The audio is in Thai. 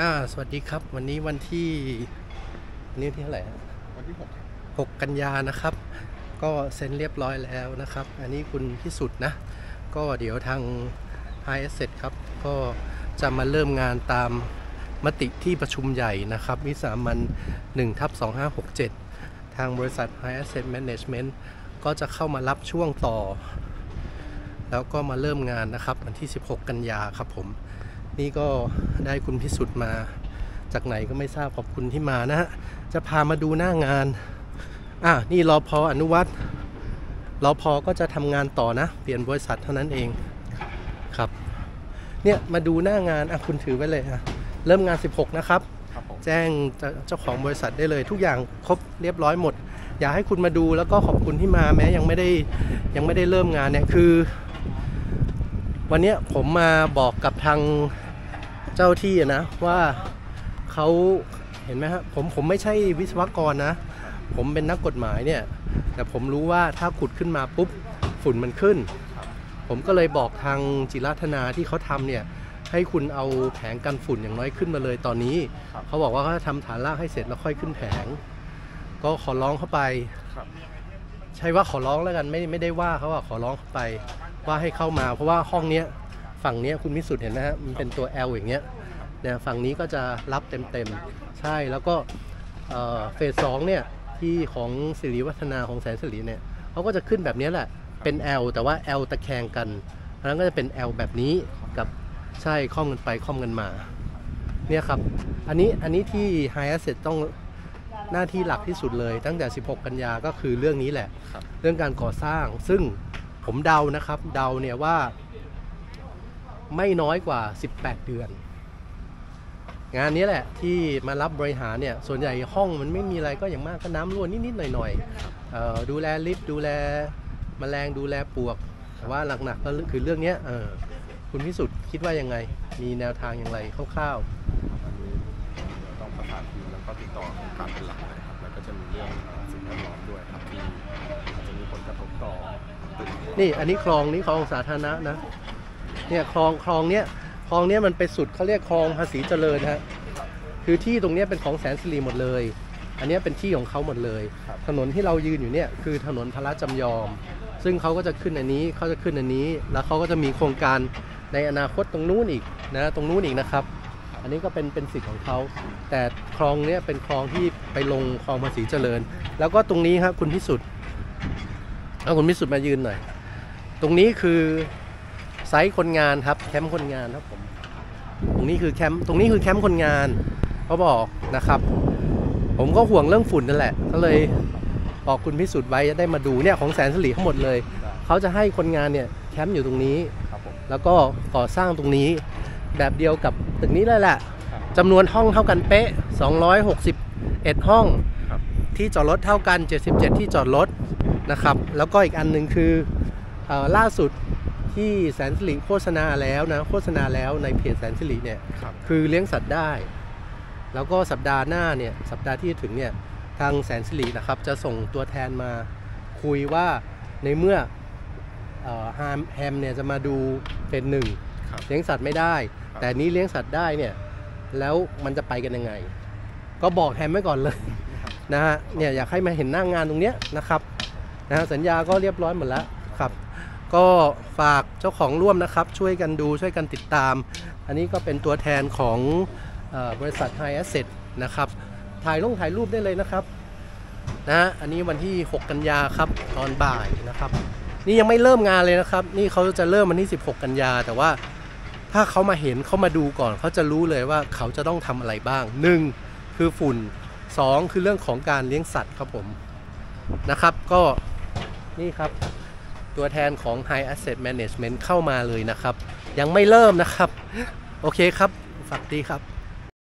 สวัสดีครับวันนี้วันที่เท่าไหร่วันที่ 6กันยานะครับก็เซ็นเรียบร้อยแล้วนะครับอันนี้คุณพิสุทธิ์นะก็เดี๋ยวทาง High Asset ครับก็จะมาเริ่มงานตามมติที่ประชุมใหญ่นะครับวิสามัญ 1/2567 ทางบริษัท High Asset Management ก็จะเข้ามารับช่วงต่อแล้วก็มาเริ่มงานนะครับวันที่16กันยาครับผมนี่ก็ได้คุณพิสุทธิ์มาจากไหนก็ไม่ทราบขอบคุณที่มานะฮะจะพามาดูหน้างานนี่รพ.อนุวัฒน์รพ.ก็จะทำงานต่อนะเปลี่ยนบริษัทเท่านั้นเองครับเนี่ยมาดูหน้างานคุณถือไว้เลยเริ่มงาน16นะครับแจ้งเจ้าของบริษัทได้เลยทุกอย่างครบเรียบร้อยหมดอยากให้คุณมาดูแล้วก็ขอบคุณที่มาแม้ยังไม่ได้เริ่มงานเนี่ยคือวันนี้ผมมาบอกกับทางเจ้าที่นะว่าเขาเห็นไหมฮะผมไม่ใช่วิศวกรนะผมเป็นนักกฎหมายเนี่ยแต่ผมรู้ว่าถ้าขุดขึ้นมาปุ๊บฝุ่นมันขึ้นผมก็เลยบอกทางจิรัธนาที่เขาทำเนี่ยให้คุณเอาแผงกันฝุ่นอย่างน้อยขึ้นมาเลยตอนนี้เขาบอกว่าเขาทำฐานรากให้เสร็จแล้วค่อยขึ้นแผงก็ขอร้องเข้าไปใช่ว่าขอร้องแล้วกันไม่ได้ว่าเขาขอร้องเข้าไปว่าให้เข้ามาเพราะว่าห้องนี้ฝั่งนี้คุณพิสุทธิ์เห็นไหมฮะมันเป็นตัว L อย่างเงี้ยเนี่ยฝั่งนี้ก็จะรับเต็มใช่แล้วก็เฟส 2เนี่ยที่ของสิริวัฒนาของแสนสิริเนี่ยเขาก็จะขึ้นแบบนี้แหละเป็น L แต่ว่า L ตะแคงกันแล้วก็จะเป็น L แบบนี้กับใช่ค่อมกันไปค่อมกันมาเนี่ยครับอันนี้ที่ High Asset ต้องหน้าที่หลักที่สุดเลยตั้งแต่16กันยาก็คือเรื่องนี้แหละเรื่องการก่อสร้างซึ่งผมเดานะครับเดาเนี่ยว่าไม่น้อยกว่า18เดือนงานนี้แหละที่มารับบริหารเนี่ยส่วนใหญ่ห้องมันไม่มีอะไรก็อย่างมากก็น้ำรั่วนิดๆหน่อยๆดูแลลิฟต์ดูแลแมลงดูแลปลวกแต่ว่าหนักๆก็คือเรื่องนี้คุณพิสุทธิ์คิดว่ายังไงมีแนวทางอย่างไรคร่าวๆต้องประสานทีมแล้วก็ติดต่อการเป็นหลักนะครับแล้วก็จะมีเรื่องสิ่งแวดล้อมด้วยครับที่อาจจะมีผลกระทบต่อนี่อันนี้คลองสาธารณะนะเนี่ยคลองเนี้ยมันไปสุดเขาเรียกคลองภาษีเจริญฮะคือที่ตรงนี้เป็นของแสนสิริหมดเลยอันนี้เป็นที่ของเขาหมดเลยถนนที่เรายืนอยู่เนี่ยคือถนนพระจำยอมซึ่งเขาก็จะขึ้นอันนี้เขาจะขึ้นอันนี้แล้วเขาก็จะมีโครงการในอนาคตตรงนู้นอีกนะตรงนู้นอีกนะครับอันนี้ก็เป็นสิทธิ์ของเขาแต่คลองเนี้ยเป็นคลองที่ไปลงคลองภาษีเจริญแล้วก็ตรงนี้ครับคุณพิสุทธิ์เอาคุณพิสุทธิ์มายืนหน่อยตรงนี้คือไซต์คนงานครับแคมป์คนงานครับผมตรงนี้คือแคมป์คนงานเขาบอกนะครับผมก็ห่วงเรื่องฝุ่นนั่นแหละก็เลยบอกคุณพิสุทธิ์ไว้จะได้มาดูเนี่ยของแสนสิริทั้งหมดเลยเขาจะให้คนงานเนี่ยแคมป์อยู่ตรงนี้แล้วก็ก่อสร้างตรงนี้แบบเดียวกับตึกนี้เลยแหละจำนวนห้องเท่ากันเป๊ะ261ห้องที่จอดรถเท่ากัน77ที่จอดรถนะครับแล้วก็อีกอันนึงคือล่าสุดที่แสนสิริโฆษณาแล้วในเพจแสนสิริเนี่ยคือเลี้ยงสัตว์ได้แล้วก็สัปดาห์หน้าเนี่ยสัปดาห์ที่ถึงเนี่ยทางแสนสิรินะครับจะส่งตัวแทนมาคุยว่าในเมื่อแฮมเนี่ยจะมาดูเป็นหนึ่งเลี้ยงสัตว์ไม่ได้แต่นี้เลี้ยงสัตว์ได้เนี่ยแล้วมันจะไปกันยังไงก็บอกแฮมไว้ก่อนเลยนะฮะเนี่ยอยากให้มาเห็นหน้างานตรงเนี้ยนะครับนะสัญญาก็เรียบร้อยหมดแล้วครับก็ฝากเจ้าของร่วมนะครับช่วยกันดูช่วยกันติดตามอันนี้ก็เป็นตัวแทนของบริษัท High Asset นะครับถ่ายรูปได้เลยนะครับนะอันนี้วันที่6กันยาครับตอนบ่ายนะครับนี่ยังไม่เริ่มงานเลยนะครับนี่เขาจะเริ่มวันที่16กันยาแต่ว่าถ้าเขามาเห็นเขามาดูก่อนเขาจะรู้เลยว่าเขาจะต้องทำอะไรบ้าง1คือฝุ่น2คือเรื่องของการเลี้ยงสัตว์ครับผมนะครับก็นี่ครับตัวแทนของ High Asset Management เข้ามาเลยนะครับยังไม่เริ่มนะครับโอเคครับฝากดีครับ